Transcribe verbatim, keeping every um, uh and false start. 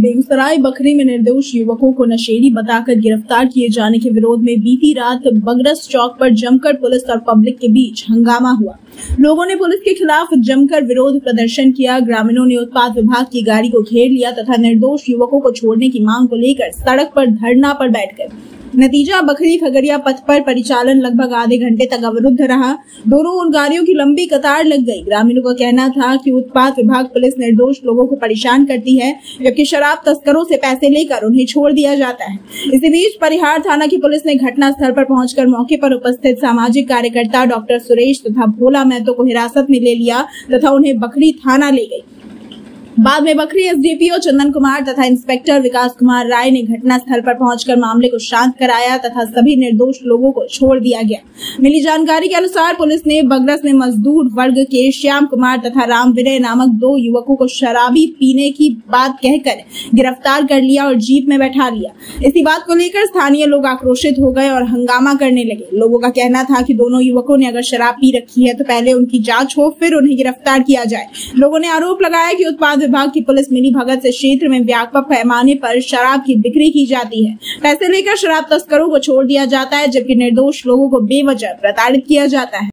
बेगूसराय बखरी में निर्दोष युवकों को नशेड़ी बताकर गिरफ्तार किए जाने के विरोध में बीती रात बगरस चौक पर जमकर पुलिस और पब्लिक के बीच हंगामा हुआ। लोगों ने पुलिस के खिलाफ जमकर विरोध प्रदर्शन किया। ग्रामीणों ने उत्पाद विभाग की गाड़ी को घेर लिया तथा निर्दोष युवकों को छोड़ने की मांग को लेकर सड़क पर धरना पर बैठ गए। नतीजा बखरी खगड़िया पथ पर परिचालन लगभग आधे घंटे तक अवरुद्ध रहा। दोनों ओर गाड़ियों की लंबी कतार लग गई। ग्रामीणों का कहना था कि उत्पाद विभाग पुलिस निर्दोष लोगों को परेशान करती है, जबकि शराब तस्करों से पैसे लेकर उन्हें छोड़ दिया जाता है। इसी बीच परिहार थाना की पुलिस ने घटना स्थल पर पहुंचकर मौके पर उपस्थित सामाजिक कार्यकर्ता डॉक्टर सुरेश तथा भोला महतो को हिरासत में ले लिया तथा उन्हें बखरी थाना ले गई। बाद में बखरी एसडीपीओ चंदन कुमार तथा इंस्पेक्टर विकास कुमार राय ने घटना स्थल पर पहुंचकर मामले को शांत कराया तथा सभी निर्दोष लोगों को छोड़ दिया गया। मिली जानकारी के अनुसार पुलिस ने बगरस में मजदूर वर्ग के श्याम कुमार तथा राम विनय नामक दो युवकों को शराबी पीने की बात कहकर गिरफ्तार कर लिया और जीप में बैठा लिया। इसी बात को लेकर स्थानीय लोग आक्रोशित हो गए और हंगामा करने लगे। लोगों का कहना था कि दोनों युवकों ने अगर शराब पी रखी है तो पहले उनकी जाँच हो, फिर उन्हें गिरफ्तार किया जाए। लोगों ने आरोप लगाया कि उत्पाद विभाग की पुलिस मिली भगत से क्षेत्र में व्यापक पैमाने पर शराब की बिक्री की जाती है। पैसे लेकर शराब तस्करों को छोड़ दिया जाता है, जबकि निर्दोष लोगों को बेवजह प्रताड़ित किया जाता है।